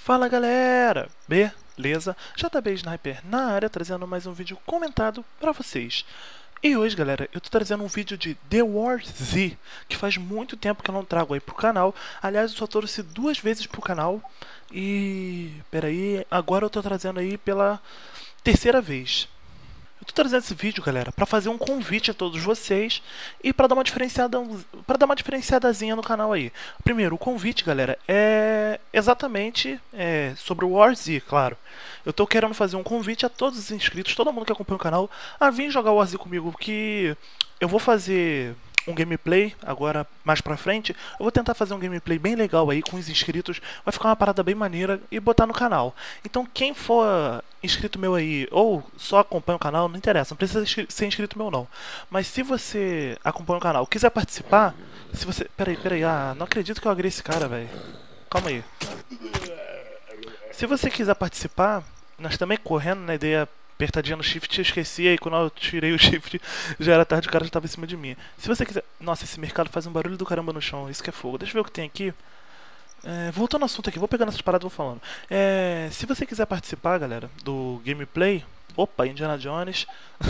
Fala galera, beleza? JB Sniper na área, trazendo mais um vídeo comentado pra vocês. E hoje galera, eu tô trazendo um vídeo de The War Z, que faz muito tempo que eu não trago aí pro canal. Aliás, eu só trouxe 2 vezes pro canal. E... peraí, agora eu tô trazendo aí pela terceira vez. Eu tô trazendo esse vídeo, galera, pra fazer um convite a todos vocês e pra dar uma diferenciadazinha no canal aí. Primeiro, o convite, galera, é exatamente sobre o War Z, claro. Eu tô querendo fazer um convite a todos os inscritos, todo mundo que acompanha o canal, a vir jogar o War Z comigo, que eu vou fazer um gameplay agora mais pra frente. Eu vou tentar fazer um gameplay bem legal aí com os inscritos, vai ficar uma parada bem maneira e botar no canal. Então quem for inscrito meu aí ou só acompanha o canal, não interessa, não precisa ser inscrito meu não. Mas se você acompanha o canal, quiser participar, se você... Peraí, não acredito que eu agrei esse cara, velho. Calma aí. Se você quiser participar, nós também correndo na ideia apertadinha no shift, eu esqueci, aí quando eu tirei o shift já era tarde, o cara já tava em cima de mim. Se você quiser... Nossa, esse mercado faz um barulho do caramba no chão, isso que é fogo. Deixa eu ver o que tem aqui. Voltando ao assunto aqui, vou pegando essas paradas e vou falando. Se você quiser participar, galera, do gameplay... Opa, Indiana Jones.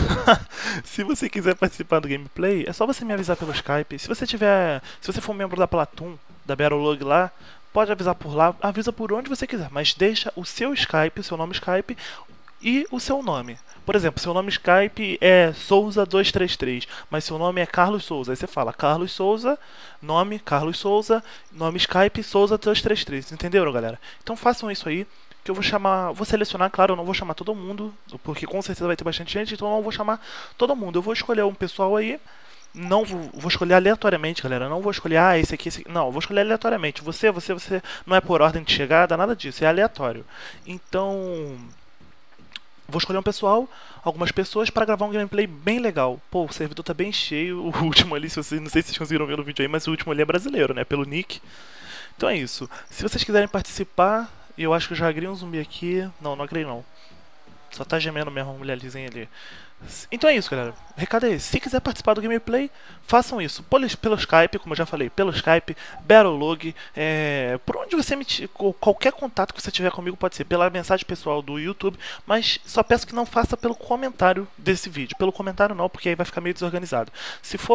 Se você quiser participar do gameplay, é só você me avisar pelo Skype. Se você for membro da Platoon, da Battlelog lá, pode avisar por lá, avisa por onde você quiser, mas deixa o seu Skype, o seu nome Skype e o seu nome. Por exemplo, seu nome Skype é Souza233, mas seu nome é Carlos Souza. Aí você fala Carlos Souza, nome Carlos Souza, nome Skype Souza233. Entenderam, galera? Então façam isso aí, que eu vou chamar, vou selecionar, claro, eu não vou chamar todo mundo, porque com certeza vai ter bastante gente, então eu não vou chamar todo mundo. Eu vou escolher um pessoal aí. Não vou escolher aleatoriamente, galera. Não vou escolher, esse aqui, esse aqui. Não, eu vou escolher aleatoriamente. Você não é por ordem de chegada, nada disso, é aleatório. Então, vou escolher um pessoal, algumas pessoas, para gravar um gameplay bem legal. Pô, o servidor tá bem cheio. O último ali, se vocês, não sei se vocês conseguiram ver no vídeo aí, mas o último ali é brasileiro, né? Pelo nick. Então é isso. Se vocês quiserem participar, eu acho que eu já agrei um zumbi aqui. Não, não agrei não. Só tá gemendo mesmo a mulherzinha ali. Então é isso, galera. O recado é esse. Se quiser participar do gameplay, façam isso. Pelo Skype, como eu já falei, pelo Skype, Battlelog, por onde você me... Qualquer contato que você tiver comigo pode ser. Pela mensagem pessoal do YouTube, mas só peço que não faça pelo comentário desse vídeo. Pelo comentário não, porque aí vai ficar meio desorganizado. Se for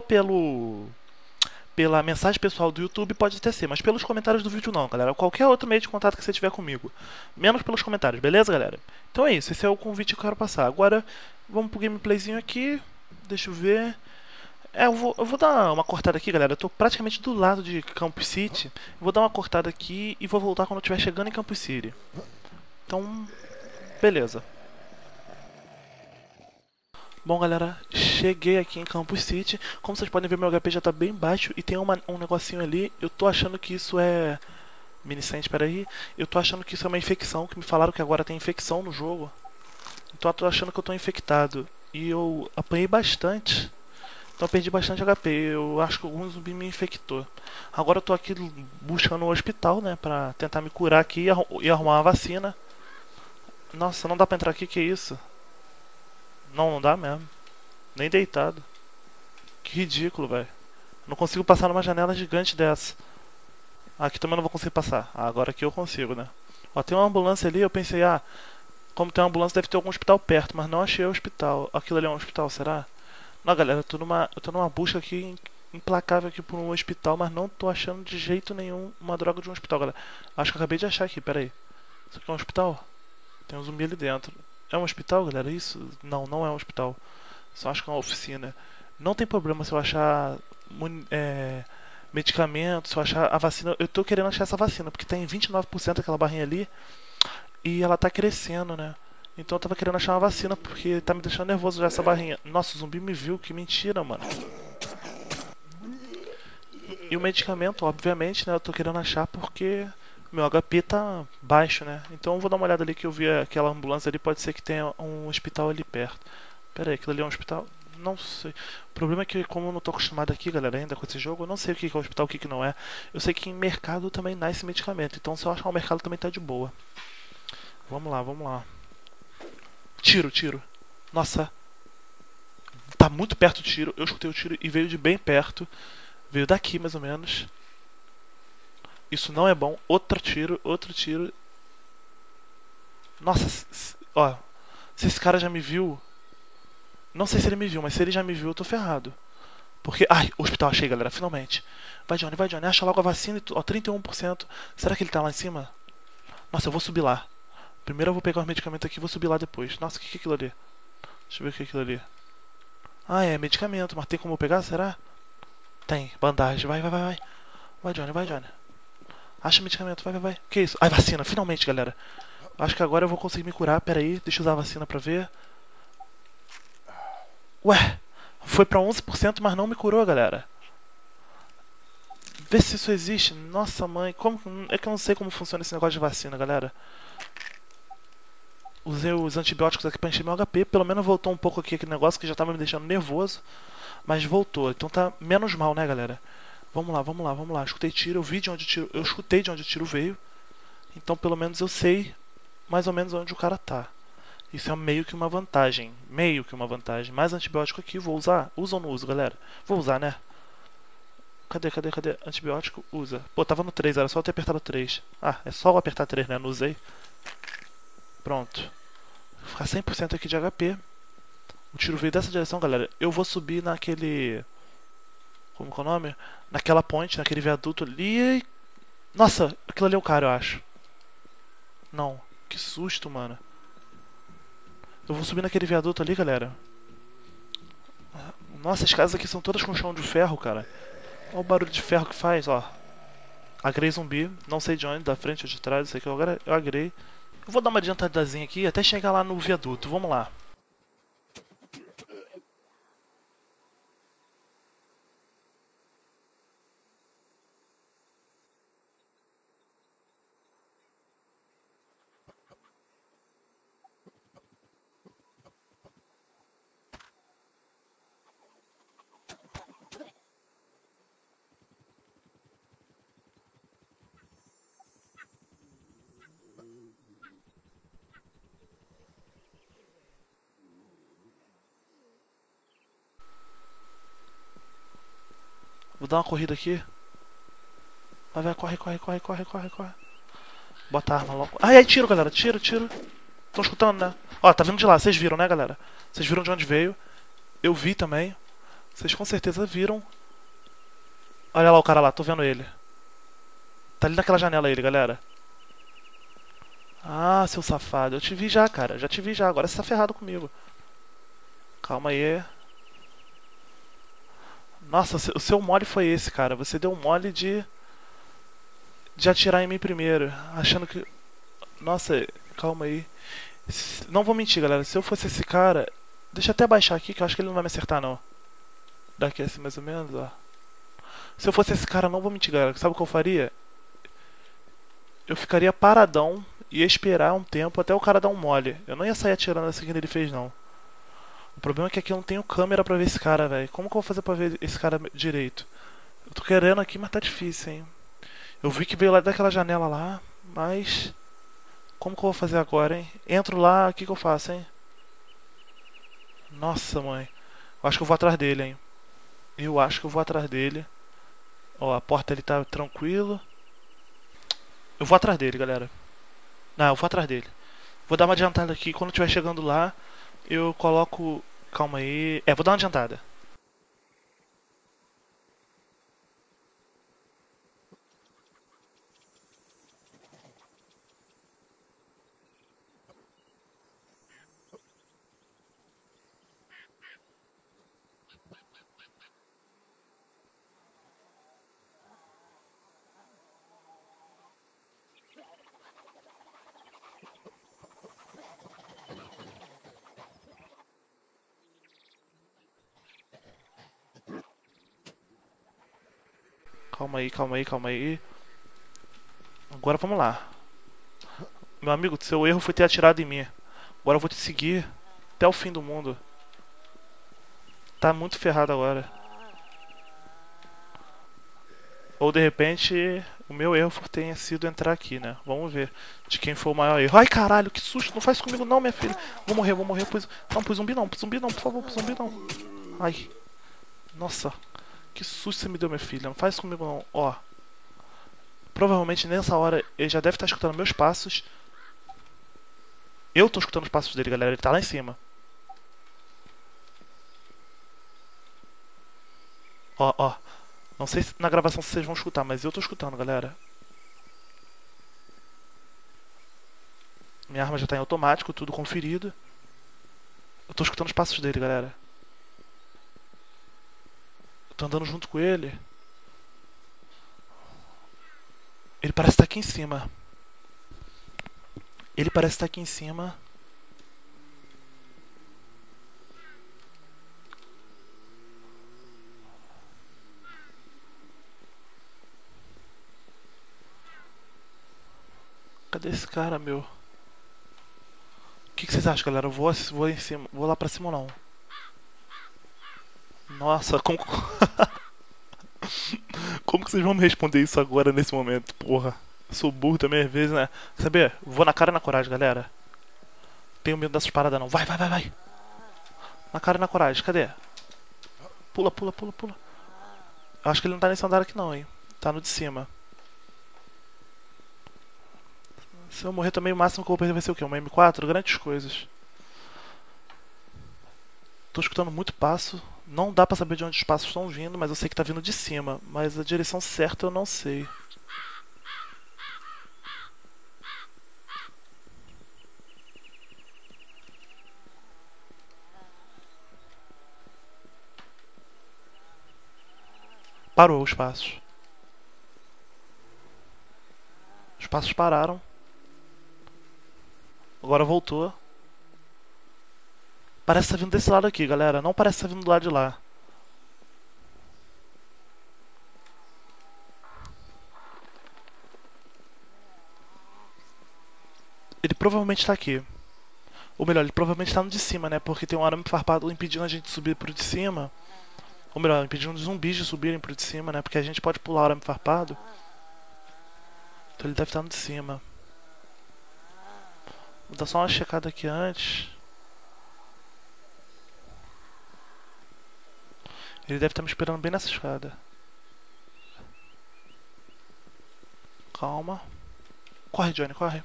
pela mensagem pessoal do YouTube pode até ser, mas pelos comentários do vídeo não, galera. Qualquer outro meio de contato que você tiver comigo. Menos pelos comentários, beleza, galera? Então é isso, esse é o convite que eu quero passar. Agora, vamos pro gameplayzinho aqui. Deixa eu ver. Eu vou dar uma cortada aqui, galera. Eu tô praticamente do lado de Campus City. Eu vou dar uma cortada aqui e vou voltar quando eu estiver chegando em Campus City. Então, beleza. Bom, galera, cheguei aqui em Campus City. Como vocês podem ver, meu HP já tá bem baixo e tem um negocinho ali. Eu tô achando que isso é... Minicente, espera aí. Eu tô achando que isso é uma infecção, que me falaram que agora tem infecção no jogo. Então eu tô achando que eu tô infectado. E eu apanhei bastante. Então eu perdi bastante HP. Eu acho que algum zumbi me infectou. Agora eu tô aqui buscando um hospital, né, pra tentar me curar aqui e arrumar uma vacina. Nossa, não dá pra entrar aqui, que isso? Não, não dá mesmo. Nem deitado. Que ridículo, velho. Não consigo passar numa janela gigante dessa. Aqui também não vou conseguir passar. Agora aqui eu consigo, né? Ó, tem uma ambulância ali, eu pensei, como tem uma ambulância deve ter algum hospital perto, mas não achei o hospital. Aquilo ali é um hospital, será? Não, galera, eu tô numa busca aqui implacável aqui por um hospital, mas não tô achando de jeito nenhum uma droga de um hospital, galera. Acho que eu acabei de achar aqui, pera aí. Isso aqui é um hospital? Tem um zumbi ali dentro. É um hospital, galera? Isso? Não, não é um hospital. Só acho que é uma oficina. Não tem problema se eu achar medicamento, se eu achar a vacina. Eu tô querendo achar essa vacina, porque tem 29% aquela barrinha ali e ela tá crescendo, né? Então eu tava querendo achar uma vacina, porque tá me deixando nervoso já essa barrinha. Nossa, o zumbi me viu, que mentira, mano. E o medicamento, obviamente, né? Eu tô querendo achar porque meu HP tá baixo, né? Então eu vou dar uma olhada ali, que eu vi aquela ambulância ali. Pode ser que tenha um hospital ali perto. Pera aí, aquilo ali é um hospital? Não sei. O problema é que, como eu não tô acostumado aqui, galera, ainda com esse jogo, eu não sei o que é hospital, o que não é. Eu sei que em mercado também nasce medicamento. Então se eu achar o mercado também tá de boa. Vamos lá, vamos lá. Tiro. Nossa. Tá muito perto o tiro. Eu escutei o tiro e veio de bem perto. Veio daqui, mais ou menos. Isso não é bom. Outro tiro. Nossa, ó. Se esse cara já me viu... Não sei se ele me viu, mas se ele já me viu, eu tô ferrado. Porque... Ai, hospital, achei, galera, finalmente. Vai, Johnny, vai, Johnny. Acha logo a vacina. Ó, 31%. Será que ele tá lá em cima? Nossa, eu vou subir lá. Primeiro eu vou pegar os medicamentos aqui e vou subir lá depois. Nossa, o que é aquilo ali? Deixa eu ver o que é aquilo ali. Ah, é medicamento. Mas tem como eu pegar, será? Tem. Bandagem. Vai, vai, vai, vai. Vai, Johnny, vai, Johnny. Acha medicamento. Vai, vai, vai. Que isso? Ai, vacina. Finalmente, galera. Acho que agora eu vou conseguir me curar. Pera aí. Deixa eu usar a vacina pra ver. Ué. Foi pra 11%, mas não me curou, galera. Vê se isso existe. Nossa, mãe. Como... É que eu não sei como funciona esse negócio de vacina, galera. Usei os antibióticos aqui pra encher meu HP. Pelo menos voltou um pouco aqui aquele negócio que já tava me deixando nervoso. Mas voltou. Então tá menos mal, né, galera? Vamos lá, vamos lá, vamos lá. Escutei tiro. Eu vi de onde o tiro... Eu escutei de onde o tiro veio. Então pelo menos eu sei mais ou menos onde o cara tá. Isso é meio que uma vantagem. Meio que uma vantagem. Mais antibiótico aqui. Vou usar. Usa ou não uso, galera? Vou usar, né? Cadê, cadê, cadê? Antibiótico, usa. Pô, tava no 3, era só eu ter apertado 3. Ah, é só eu apertar 3, né? Não usei. Pronto. Vou ficar 100% aqui de HP. O tiro veio dessa direção, galera. Eu vou subir naquele... Como que é o nome? Naquela ponte, naquele viaduto ali. Nossa, aquilo ali é o cara, eu acho. Não. Que susto, mano. Eu vou subir naquele viaduto ali, galera. Nossa, as casas aqui são todas com chão de ferro, cara. Olha o barulho de ferro que faz, ó. Agrei zumbi, não sei de onde, da frente ou de trás, sei que agora eu agrei. Eu vou dar uma adiantadazinha aqui até chegar lá no viaduto, vamos lá. Vou dar uma corrida aqui. Vai, vai, corre, corre, corre, corre, corre, corre. Bota a arma logo. Ai, ai, tiro, galera, tiro, tiro. Estão escutando, né? Ó, tá vindo de lá, vocês viram, né, galera? Vocês viram de onde veio. Eu vi também. Vocês com certeza viram. Olha lá o cara lá, tô vendo ele. Tá ali naquela janela ele, galera. Ah, seu safado. Eu te vi já, cara. Já te vi já. Agora você tá ferrado comigo. Calma aí. Nossa, o seu mole foi esse, cara. Você deu um mole de atirar em mim primeiro. Achando que... Nossa, calma aí. Não vou mentir, galera. Se eu fosse esse cara... Deixa eu até baixar aqui, que eu acho que ele não vai me acertar, não. Daqui assim, mais ou menos, ó. Se eu fosse esse cara, não vou mentir, galera. Sabe o que eu faria? Eu ficaria paradão e ia esperar um tempo até o cara dar um mole. Eu não ia sair atirando assim que ele fez, não. O problema é que aqui eu não tenho câmera pra ver esse cara, velho. Como que eu vou fazer pra ver esse cara direito? Eu tô querendo aqui, mas tá difícil, hein. Eu vi que veio lá daquela janela lá, mas... Como que eu vou fazer agora, hein? Entro lá, o que que eu faço, hein? Nossa, mãe. Eu acho que eu vou atrás dele, hein. Eu acho que eu vou atrás dele. Ó, a porta ele tá tranquilo. Eu vou atrás dele, galera. Não, eu vou atrás dele. Vou dar uma adiantada aqui. Quando estiver chegando lá, eu coloco... Calma aí. É, vou dar uma adiantada. Calma aí, calma aí, calma aí. Agora vamos lá. Meu amigo, seu erro foi ter atirado em mim. Agora eu vou te seguir até o fim do mundo. Tá muito ferrado agora. Ou de repente, o meu erro tenha sido entrar aqui, né? Vamos ver de quem foi o maior erro. Ai, caralho, que susto. Não faz comigo não, minha filha. Vou morrer, vou morrer. Não, pro zumbi não, por favor, pro zumbi não. Ai. Nossa. Que susto você me deu, minha filha. Não faz comigo não. Ó. Provavelmente nessa hora ele já deve estar escutando meus passos. Eu tô escutando os passos dele, galera. Ele tá lá em cima. Ó, ó. Não sei se na gravação vocês vão escutar, mas eu tô escutando, galera. Minha arma já tá em automático, tudo conferido. Eu tô escutando os passos dele, galera. Eu tô andando junto com ele. Ele parece estar aqui em cima. Ele parece estar aqui em cima. Cadê esse cara, meu? O que vocês acham, galera? Eu vou em cima. Vou lá pra cima ou não? Nossa, como... Como que vocês vão me responder isso agora, nesse momento? Porra. Sou burro também às vezes, né? Saber? Vou na cara e na coragem, galera. Tenho medo dessas paradas não. Vai, vai, vai, vai. Na cara e na coragem. Cadê? Pula, pula, pula, pula. Eu acho que ele não tá nesse andar aqui não, hein. Tá no de cima. Se eu morrer também, o máximo que eu vou perder vai ser o quê? Uma M4? Grandes coisas. Tô escutando muito passo. Não dá pra saber de onde os passos estão vindo, mas eu sei que tá vindo de cima. Mas a direção certa eu não sei. Parou os passos. Os passos pararam. Agora voltou. Parece que tá vindo desse lado aqui, galera. Não parece que tá vindo do lado de lá. Ele provavelmente tá aqui. Ou melhor, ele provavelmente tá no de cima, né? Porque tem um arame farpado impedindo a gente de subir pro de cima. Ou melhor, impedindo os zumbis de subirem pro de cima, né? Porque a gente pode pular o arame farpado. Então ele deve estar no de cima. Vou dar só uma checada aqui antes. Ele deve estar me esperando bem nessa escada. Calma. Corre, Johnny, corre.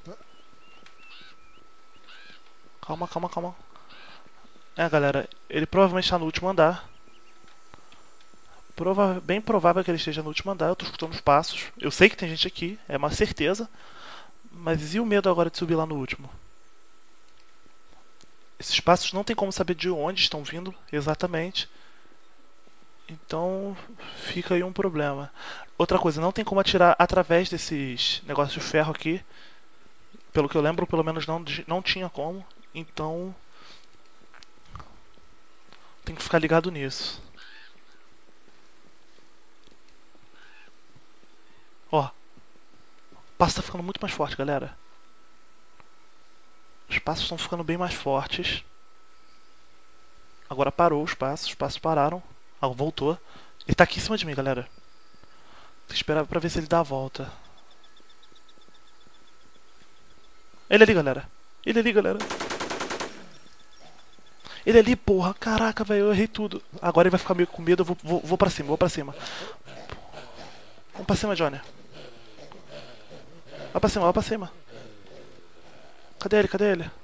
Calma, calma, calma. É, galera, ele provavelmente está no último andar. Bem provável que ele esteja no último andar. Eu tô escutando os passos. Eu sei que tem gente aqui, é uma certeza. Mas e o medo agora de subir lá no último? Esses passos não tem como saber de onde estão vindo exatamente. Então fica aí um problema. Outra coisa, não tem como atirar através desses negócios de ferro aqui. Pelo que eu lembro, pelo menos não tinha como. Então tem que ficar ligado nisso. Ó, o passo tá ficando muito mais forte, galera. Os passos estão ficando bem mais fortes. Agora parou os passos pararam. Ah, voltou. Ele tá aqui em cima de mim, galera. Tem que esperar pra ver se ele dá a volta. Ele ali, galera. Ele ali, galera. Ele ali, porra. Caraca, velho, eu errei tudo. Agora ele vai ficar meio com medo. Eu vou pra cima, vou pra cima. Vamos pra cima, Johnny. Vai pra cima, vai pra cima. Cadê ele, cadê ele?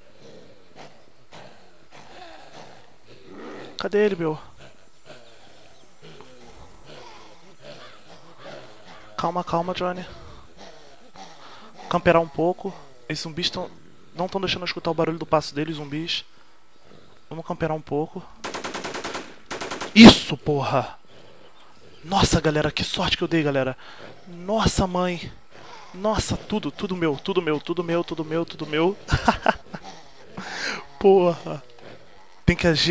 Cadê ele, meu? Calma, calma, Johnny. Camperar um pouco. Esses zumbis não estão deixando eu escutar o barulho do passo deles, zumbis. Vamos camperar um pouco. Isso, porra! Nossa, galera, que sorte que eu dei, galera. Nossa, mãe. Nossa, tudo meu, tudo meu, tudo meu, tudo meu, tudo meu. Porra. Tem que agir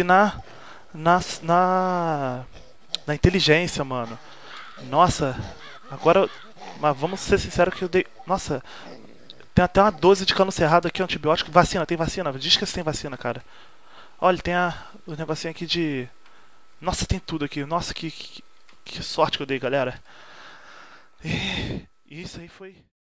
na inteligência, mano. Nossa, agora... Mas vamos ser sinceros que eu dei... Nossa, tem até uma 12 de cano cerrado aqui, antibiótico. Vacina, tem vacina? Diz que tem vacina, cara. Olha, tem o negocinho aqui de... Nossa, tem tudo aqui. Nossa, que sorte que eu dei, galera. E isso aí foi...